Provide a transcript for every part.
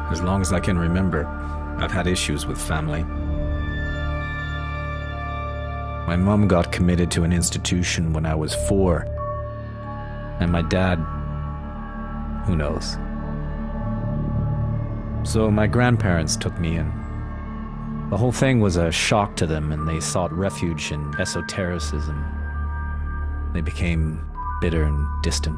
As long as I can remember, I've had issues with family. My mom got committed to an institution when I was 4, and my dad, who knows. So my grandparents took me in. The whole thing was a shock to them, and they sought refuge in esotericism. They became bitter and distant.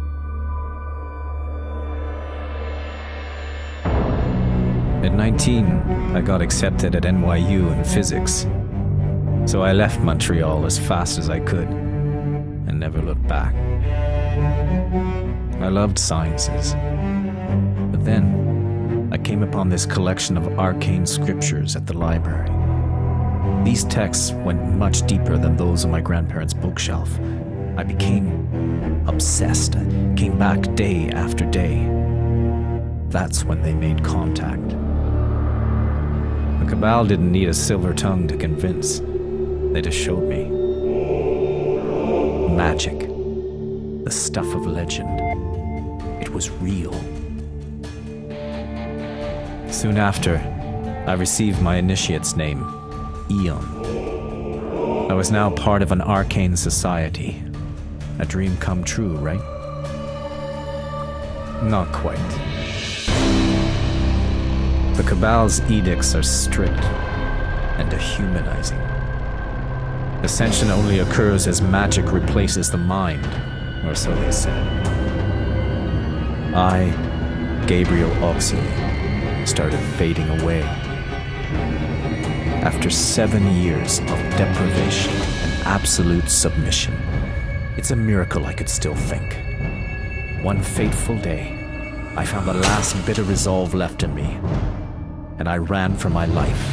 At 19, I got accepted at NYU in physics, so I left Montreal as fast as I could and never looked back. I loved sciences, but then I came upon this collection of arcane scriptures at the library. These texts went much deeper than those on my grandparents' bookshelf. I became obsessed. I came back day after day. That's when they made contact. The Cabal didn't need a silver tongue to convince. They just showed me. Magic. The stuff of legend. It was real. Soon after, I received my initiate's name, Eon. I was now part of an arcane society. A dream come true, right? Not quite. The Cabal's edicts are strict and dehumanizing. Ascension only occurs as magic replaces the mind, or so they said. I, Gabriel Oxley, started fading away. After 7 years of deprivation and absolute submission, it's a miracle I could still think. One fateful day, I found the last bit of resolve left in me, and I ran for my life.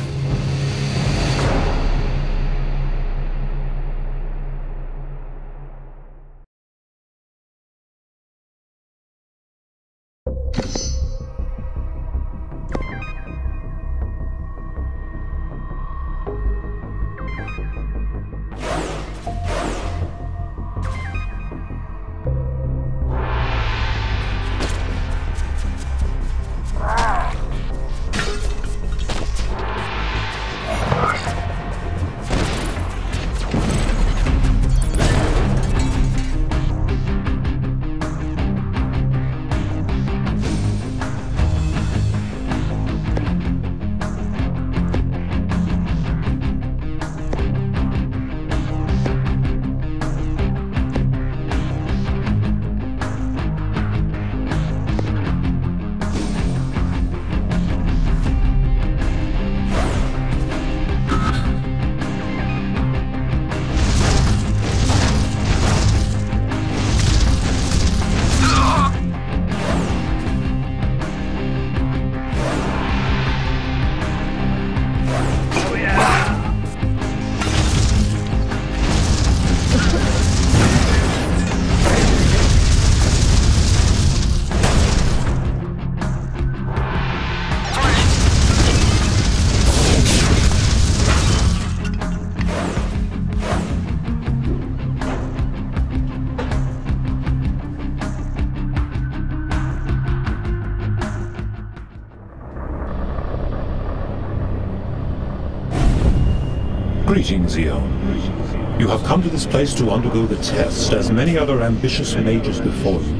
Greetings, Eon. You have come to this place to undergo the test, as many other ambitious mages before you.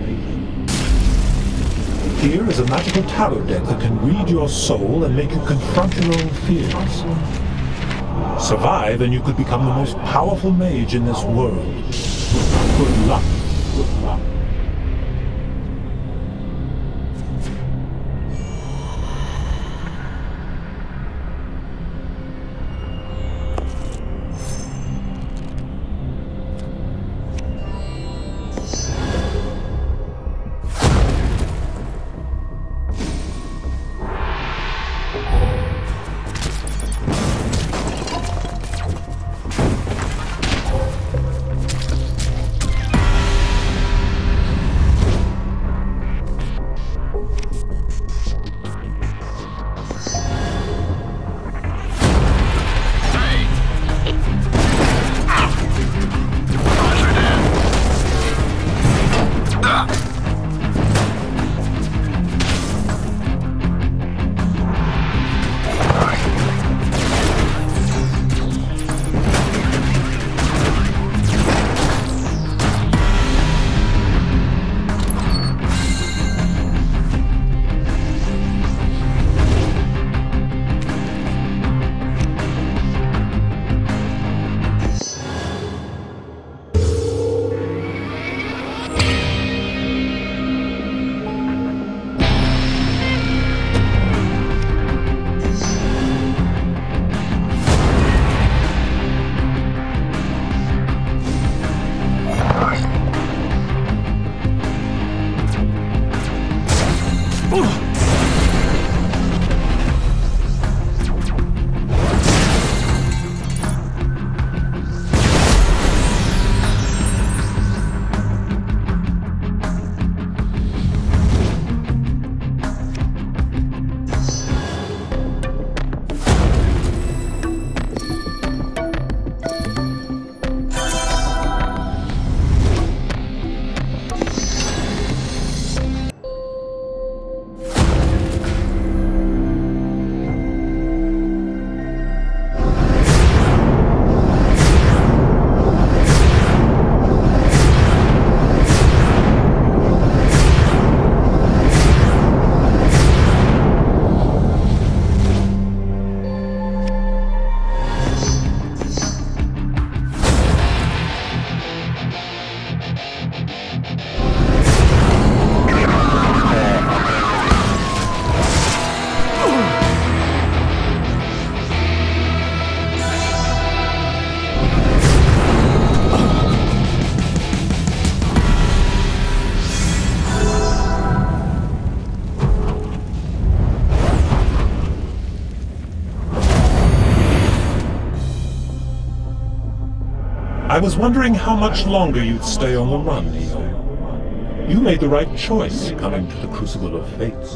Here is a magical tarot deck that can read your soul and make you confront your own fears. Survive and you could become the most powerful mage in this world. Good luck. Good luck. I was wondering how much longer you'd stay on the run, Neo. You made the right choice coming to the Crucible of Fates.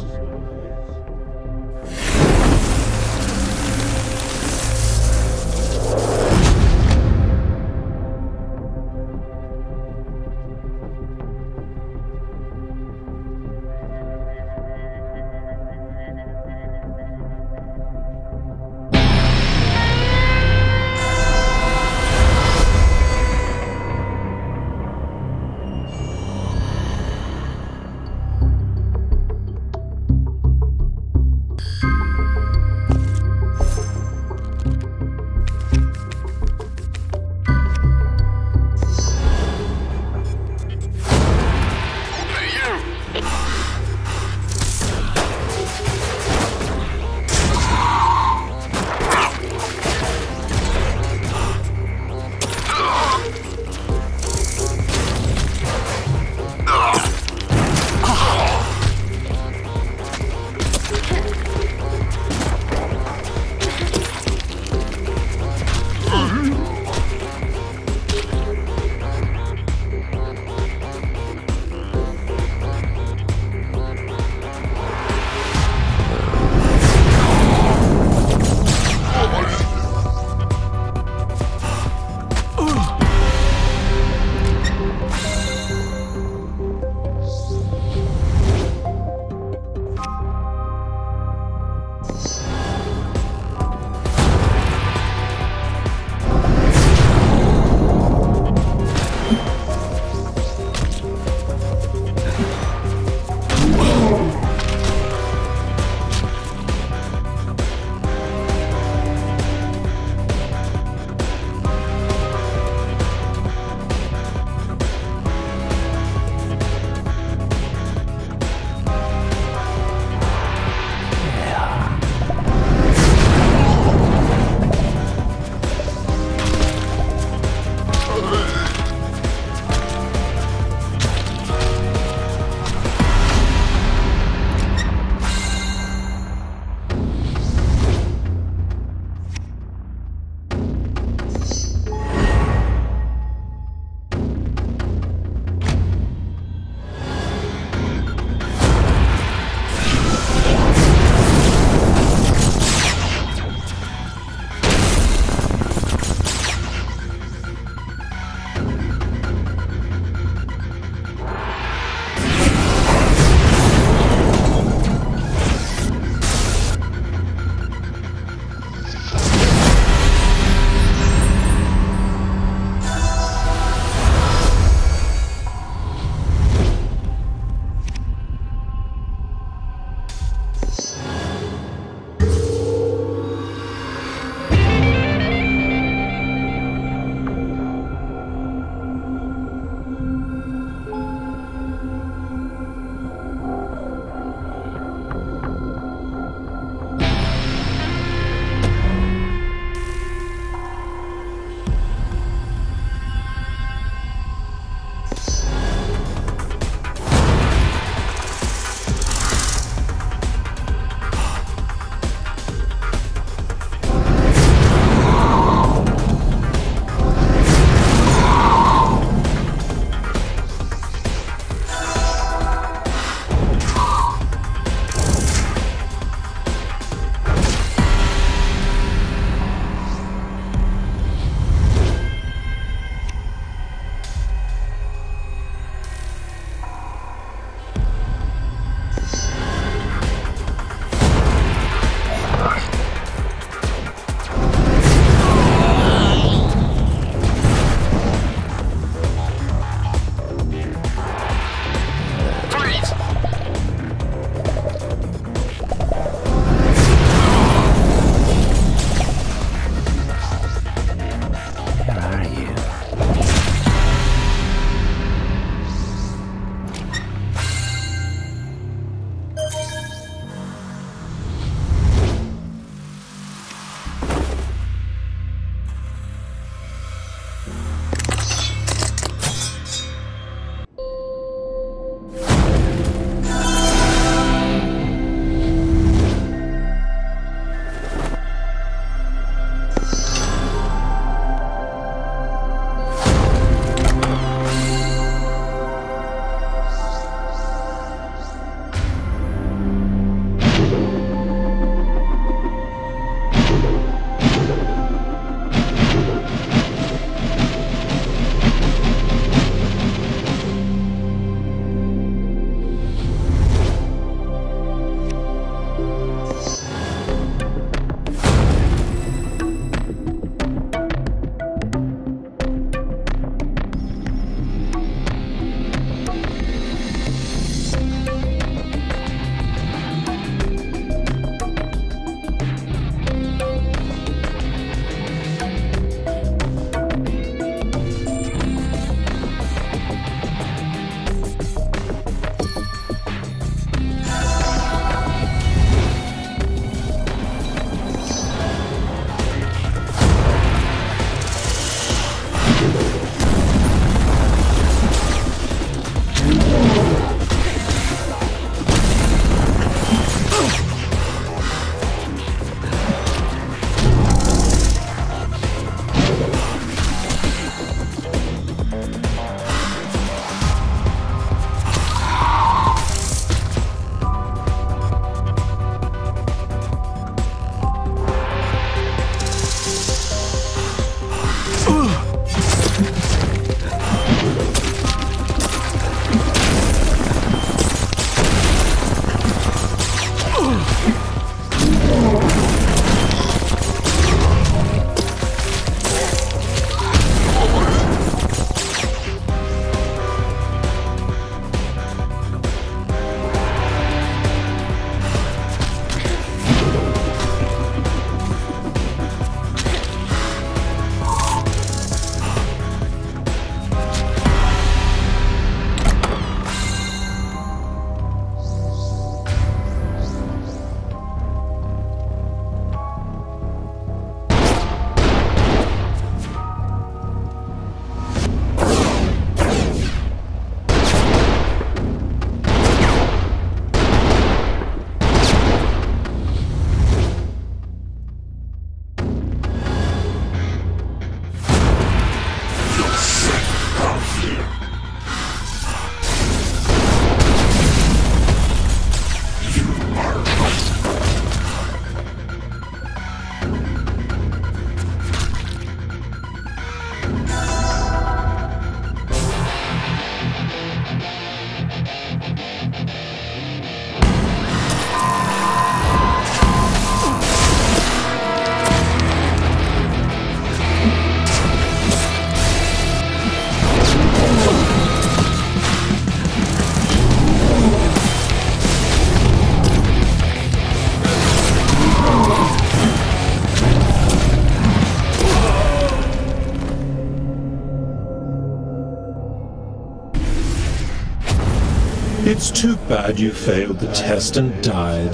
It's too bad you failed the test and died.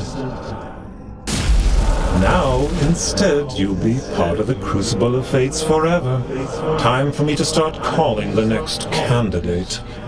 Now, instead, you'll be part of the Crucible of Fates forever. Time for me to start calling the next candidate.